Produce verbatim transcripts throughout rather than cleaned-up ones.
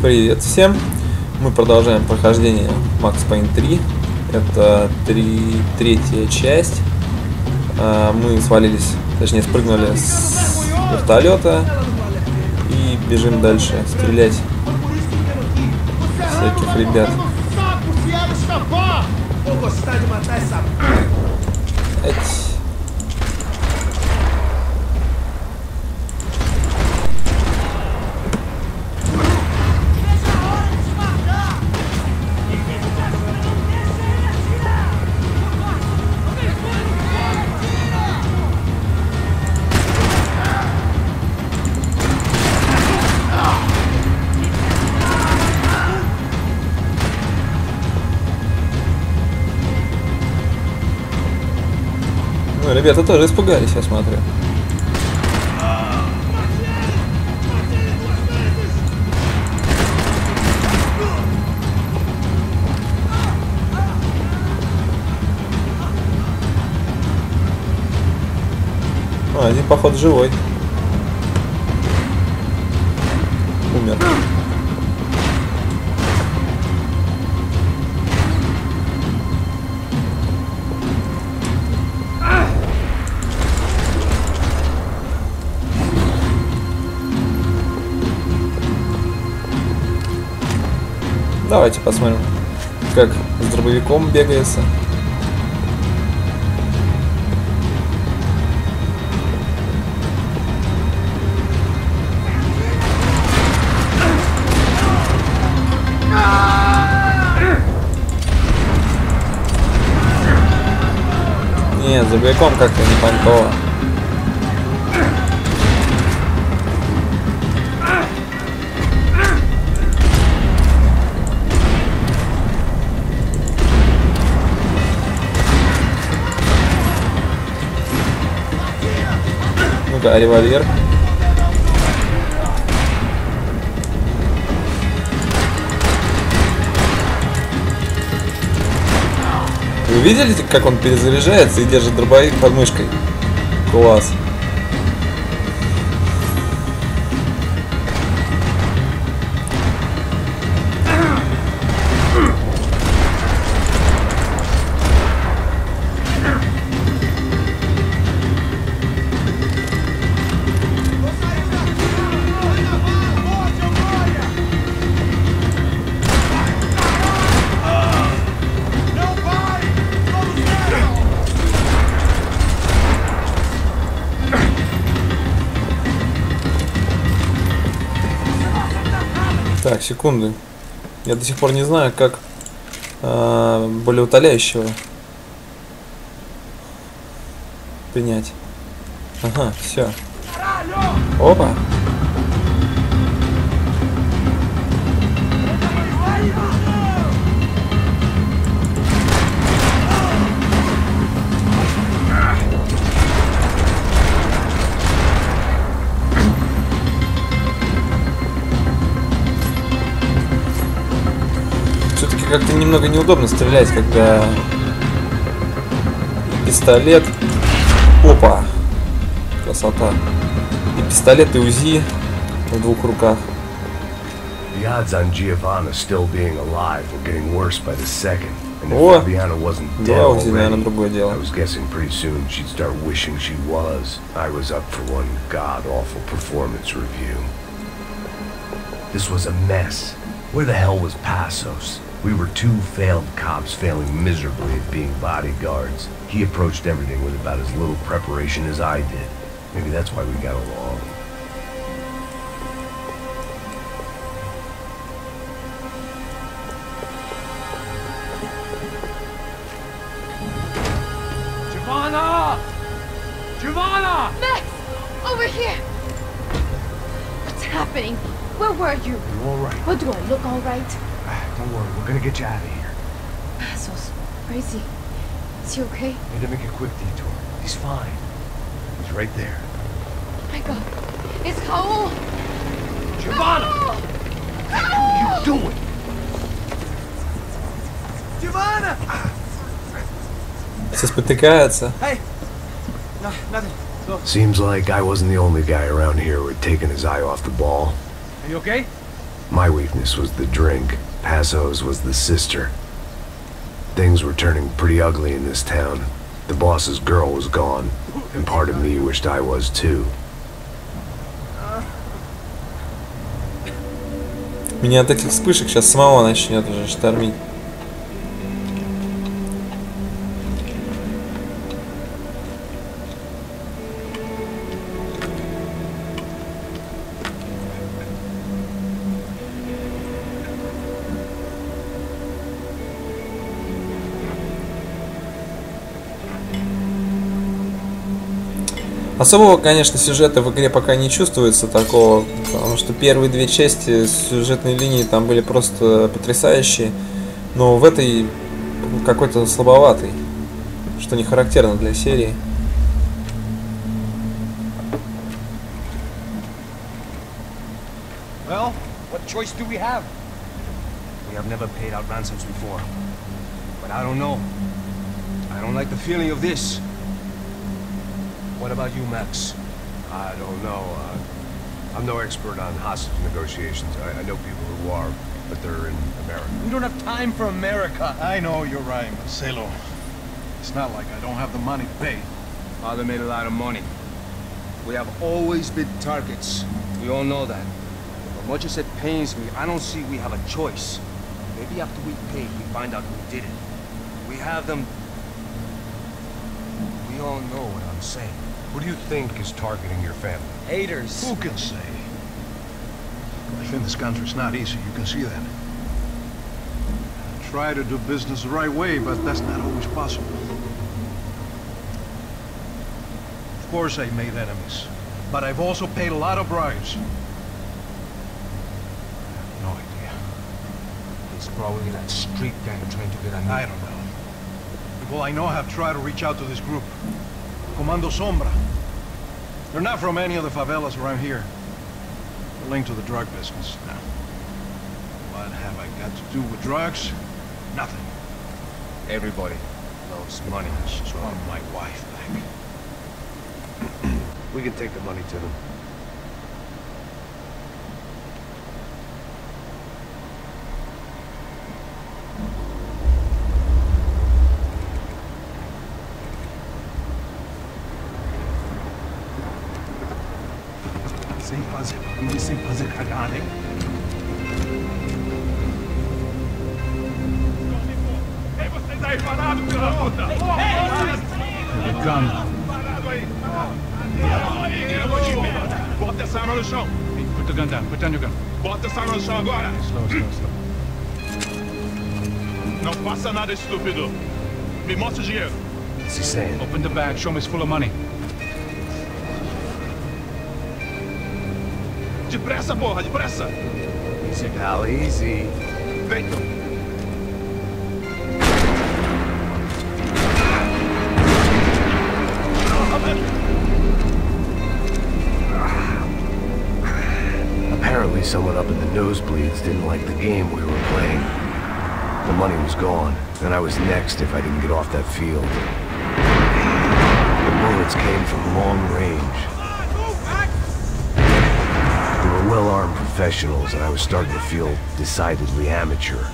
Привет всем! Мы продолжаем прохождение Max Payne три. Это три, третья часть. Мы свалились, точнее спрыгнули с вертолета и бежим дальше стрелять всяких ребят. Эть. Ну, ребята тоже испугались, я смотрю. А, один, походу, живой. Умер. Давайте посмотрим, как с дробовиком бегается. Нет, с дробовиком как-то не понятно. Ну-ка, револьвер. Вы видели, как он перезаряжается и держит дробовик под мышкой? Класс. Так, секунду. Я до сих пор не знаю, как э, болеутоляющего принять. Ага, все. Опа. Как-то немного неудобно стрелять, когда пистолет. Опа! Красота. И пистолет, и УЗИ в двух руках. The odds on Giovanna still being alive were getting worse by the second. And if О, Fabiana wasn't dead да, УЗИ, наверное, already, другое дело. I was guessing pretty soon she'd start wishing she was. I was up for one god-awful performance review. This was a mess. Where the hell was Passos? We were two failed cops failing miserably at being bodyguards. He approached everything with about as little preparation as I did. Maybe that's why we got along. Giovanna! Giovanna! Max! Over here! What's happening? Where were you? You all right? What do I look all right? Don't worry, we're gonna get you out of here. Passos, where is he? Is he okay? Need to make a quick detour. He's fine. He's right there. My God, it's Raul! Giovanna! Raul! What are you doing? Giovanna! Все спотыкаются. Hey! No, nothing. Go. Seems like I wasn't the only guy around here who had taken his eye off the ball. Are you okay? My weakness was the drink. Passo's was the sister. Things were turning pretty ugly in this town. The boss's girl was gone, and part of me wished I was too. Меня от этих вспышек сейчас самого начнет уже штормить. Особого, конечно, сюжета в игре пока не чувствуется такого, потому что первые две части сюжетной линии там были просто потрясающие, но в этой какой-то слабоватый, что не характерно для серии. Well, what choice do we have? We have never paid out ransoms before, but I don't know. I don't like the feeling of this. What about you, Max? I don't know. Uh, I'm no expert on hostage negotiations. I, I know people who are, but they're in America. We don't have time for America. I know you're right, Marcelo. It's not like I don't have the money to pay. Father made a lot of money. We have always been targets. We all know that. But much as it pains me, I don't see we have a choice. Maybe after we pay, we find out who did it. We have them... We all know what I'm saying. Who do you think is targeting your family? Haters. Who can say? Life in this country's not easy, you can see that. I try to do business the right way, but that's not always possible. Of course I made enemies, but I've also paid a lot of bribes. I have no idea. It's probably that street gang trying to get on me. I don't know. Well, I know I've tried to reach out to this group. Comando Sombra. They're not from any of the favelas around here. They're linked to the drug business. Now, what have I got to do with drugs? Nothing. Everybody loves money. I just want my wife back. We can take the money to them. Sem fazer, sem fazer cagada, hein? Ei, vocês aí parados, filha da puta! Americano. Parado aí! Aí, eu vou te ver! Bota essa arma no chão! Put the gun down, put down your gun. Bota essa arma no chão agora! Slow, slow, slow. Não faça nada, estúpido! Me mostra o dinheiro! What's he saying? Open the bag, show me it's full of money. Depressa, porra, depressa! Easy, pal, easy. Vem! Apparently someone up in the nosebleeds didn't like the game we were playing. The money was gone, and I was next if I didn't get off that field. The bullets came from long range. They were well-armed professionals, and I was starting to feel decidedly amateur.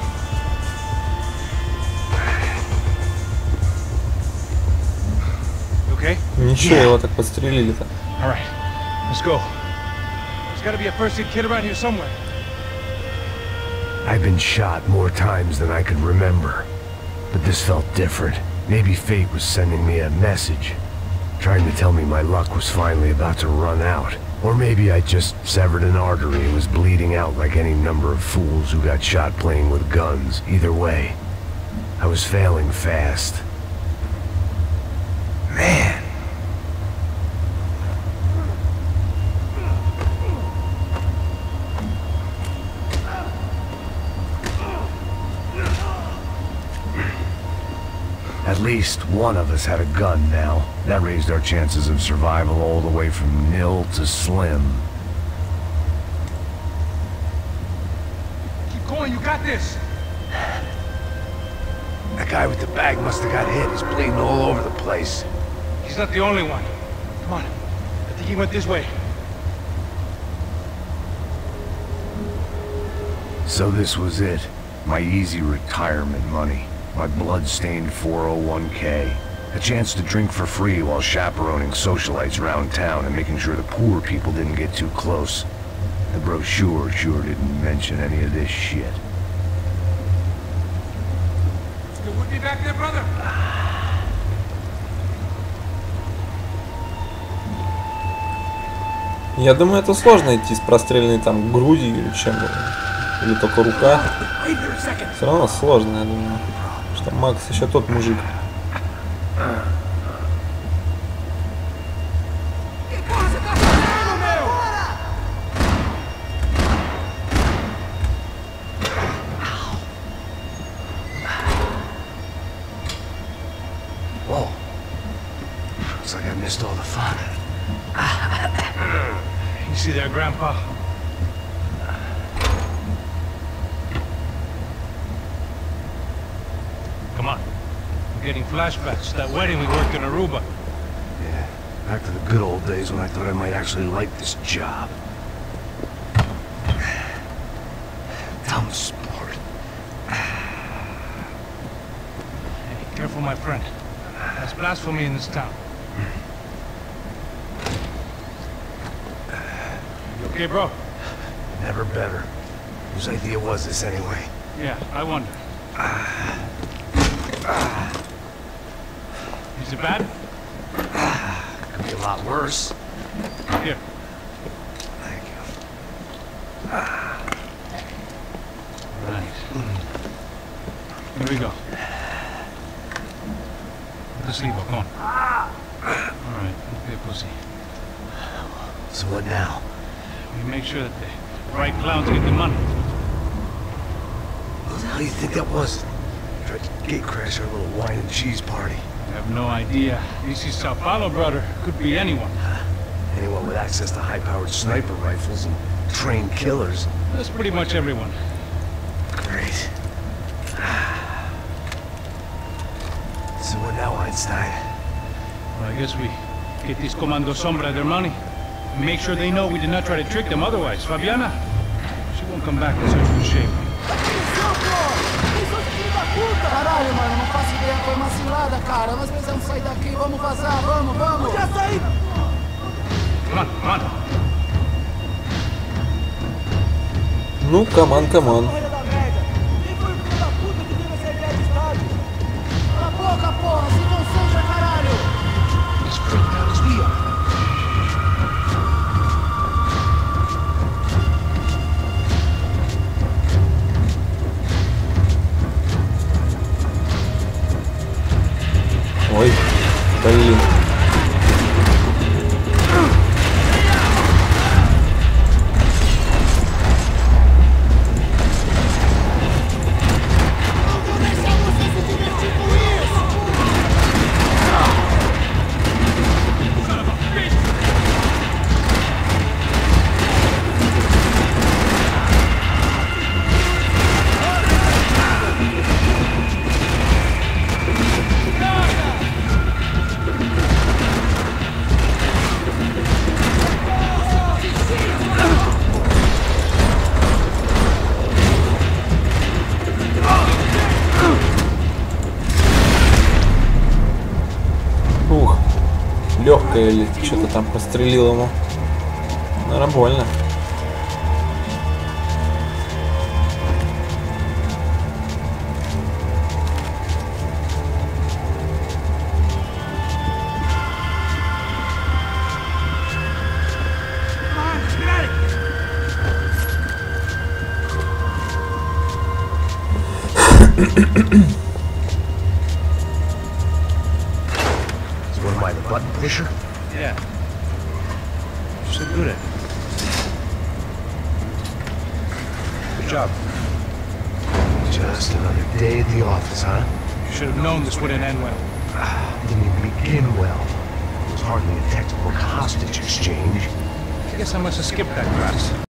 Okay? Ничего, его так подстрелили-то. All right. Let's go. There's got to be a first-aid kit around here somewhere. I've been shot more times than I could remember, but this felt different. Maybe fate was sending me a message, trying to tell me my luck was finally about to run out. Or maybe I just severed an artery and was bleeding out like any number of fools who got shot playing with guns. Either way, I was failing fast. Man. At least one of us had a gun now. That raised our chances of survival all the way from nil to slim. Keep going, you got this! That guy with the bag must have got hit. He's bleeding all over the place. He's not the only one. Come on. I think he went this way. So this was it. My easy retirement money. My blood-stained four oh one K. A chance to drink for free while chaperoning socialites around town and making sure the poor people didn't get too close. The brochure sure didn't mention any of this shit. We'll be back there, brother. Я думаю, это сложно идти с простреленной там грудью или чем, или только рука. Все равно сложно, я думаю, что Макс еще тот мужик. Whoa. Looks like I missed all the fun. You see there, Grandpa? Come on. I'm getting flashbacks to that wedding we worked in Aruba. Yeah, back to the good old days when I thought I might actually like this job. Dumb sport. Hey, careful, my friend. That's blasphemy in this town. You okay, bro? Never better. Whose idea was this anyway? Yeah, I wonder. Is it bad? Could be a lot worse. Here. Thank you. Right. Here we go. Put the sleeve up, come on. Alright, don't be a pussy. So what now? We make sure that the right clowns get the money. What the hell do you think that was? Tried to gatecrash our little wine and cheese party. I have no idea. This is Sao Paulo, brother. Could be anyone. Anyone with access to high-powered sniper rifles and trained killers. That's pretty much everyone. Great. So what now, Einstein? Well, I guess we get these Comando Sombra their money. And make sure they know we did not try to trick them otherwise. Fabiana, she won't come back in such good shape. Caralho, mano, não faço ideia, foi uma cilada, cara. Nós precisamos sair daqui, vamos vazar, vamos, vamos! Já saí! Come on, come on! Ну, камон, камон. Cala a boca, porra, se não seja, caralho! As freaked out as we are. Ой, блин. Ух, легкое или что-то там пострелил ему. Наверное, больно. What am I, the button pusher? Yeah. You're so good at it. Good job. Just another day at the office, huh? You should have known this wouldn't end well. Didn't even begin well. It was hardly a textbook hostage exchange. I guess I must have skipped that class.